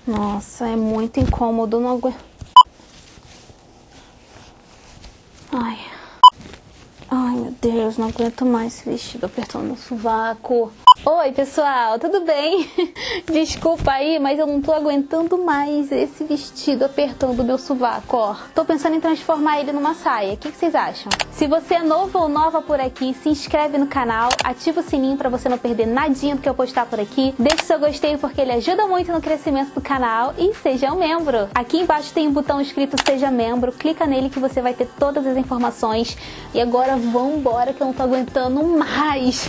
Nossa, é muito incômodo, não aguento. Ai, meu Deus, não aguento mais esse vestido apertando no sovaco. Oi, pessoal, tudo bem? Desculpa aí, mas eu não tô aguentando mais esse vestido apertando o meu sovaco, ó. Tô pensando em transformar ele numa saia. O que vocês acham? Se você é novo ou nova por aqui, se inscreve no canal, ativa o sininho pra você não perder nadinha do que eu postar por aqui. Deixe seu gostei porque ele ajuda muito no crescimento do canal e seja um membro. Aqui embaixo tem um botão escrito Seja Membro, clica nele que você vai ter todas as informações. E agora vambora que eu não tô aguentando mais.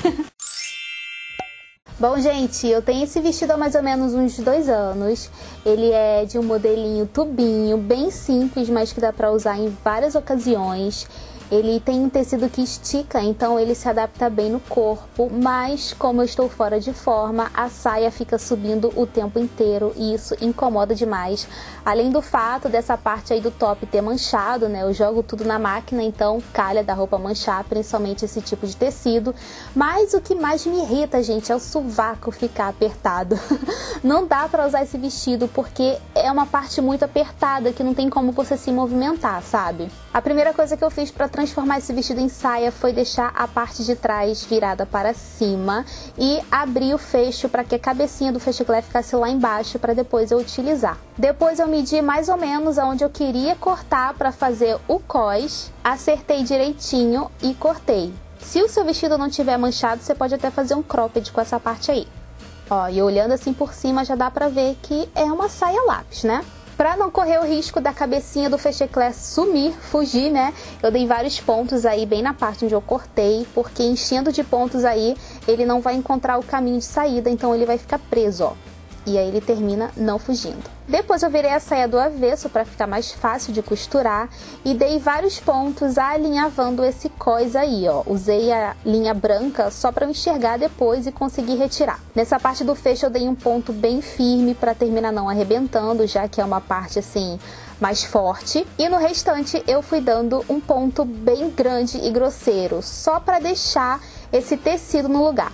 Bom, gente, eu tenho esse vestido há mais ou menos uns 2 anos. Ele é de um modelinho tubinho, bem simples, mas que dá pra usar em várias ocasiões. Ele tem um tecido que estica, então ele se adapta bem no corpo, mas como eu estou fora de forma, a saia fica subindo o tempo inteiro e isso incomoda demais. Além do fato dessa parte aí do top ter manchado, né? Eu jogo tudo na máquina, então calha da roupa manchar, principalmente esse tipo de tecido. Mas o que mais me irrita, gente, é o sovaco ficar apertado. Não dá pra usar esse vestido porque é uma parte muito apertada que não tem como você se movimentar, sabe? A primeira coisa que eu fiz pra transformar esse vestido em saia foi deixar a parte de trás virada para cima e abrir o fecho para que a cabecinha do fechiclé ficasse lá embaixo para depois eu utilizar. Depois eu medi mais ou menos aonde eu queria cortar para fazer o cós, acertei direitinho e cortei. Se o seu vestido não tiver manchado, você pode até fazer um cropped com essa parte aí. Ó, e olhando assim por cima já dá para ver que é uma saia lápis, né? Para não correr o risco da cabecinha do fechiclé sumir, fugir, né? Eu dei vários pontos aí bem na parte onde eu cortei, porque enchendo de pontos aí, ele não vai encontrar o caminho de saída, então ele vai ficar preso, ó. E aí ele termina não fugindo. Depois eu virei a saia do avesso para ficar mais fácil de costurar e dei vários pontos alinhavando esse cós aí, ó. Usei a linha branca só para eu enxergar depois e conseguir retirar. Nessa parte do fecho eu dei um ponto bem firme para terminar não arrebentando, já que é uma parte assim mais forte. E no restante eu fui dando um ponto bem grande e grosseiro, só para deixar esse tecido no lugar.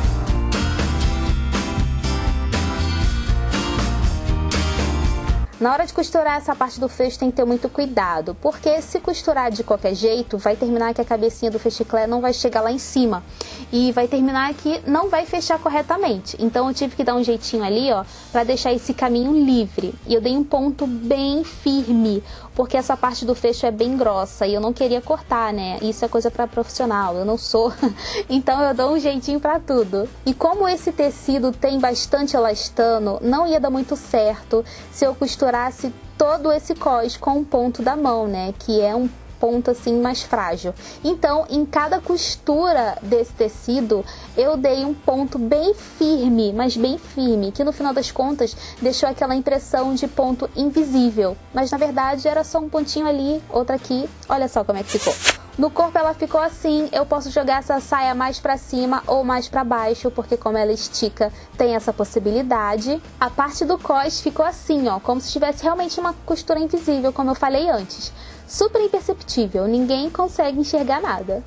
Na hora de costurar essa parte do fecho tem que ter muito cuidado, porque se costurar de qualquer jeito, vai terminar que a cabecinha do fechiclé não vai chegar lá em cima e vai terminar que não vai fechar corretamente. Então eu tive que dar um jeitinho ali, ó, para deixar esse caminho livre. E eu dei um ponto bem firme, porque essa parte do fecho é bem grossa e eu não queria cortar, né? Isso é coisa para profissional, eu não sou. Então eu dou um jeitinho para tudo. E como esse tecido tem bastante elastano, não ia dar muito certo se eu costurasse todo esse cós com um ponto da mão, né? Que é um ponto assim mais frágil. Então, em cada costura desse tecido, eu dei um ponto bem firme, mas bem firme, que no final das contas deixou aquela impressão de ponto invisível. Mas na verdade era só um pontinho ali, outro aqui. Olha só como é que ficou. No corpo ela ficou assim, eu posso jogar essa saia mais pra cima ou mais pra baixo, porque como ela estica, tem essa possibilidade. A parte do cós ficou assim, ó, como se tivesse realmente uma costura invisível, como eu falei antes. Super imperceptível, ninguém consegue enxergar nada.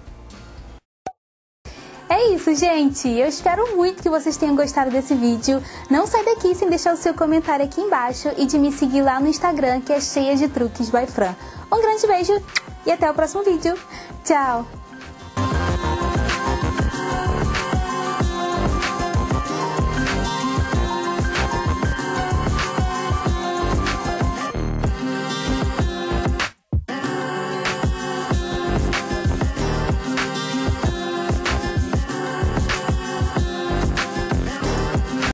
É isso, gente! Eu espero muito que vocês tenham gostado desse vídeo. Não sai daqui sem deixar o seu comentário aqui embaixo e de me seguir lá no Instagram, que é cheia de truques by Fran. Um grande beijo e até o próximo vídeo. Tchau!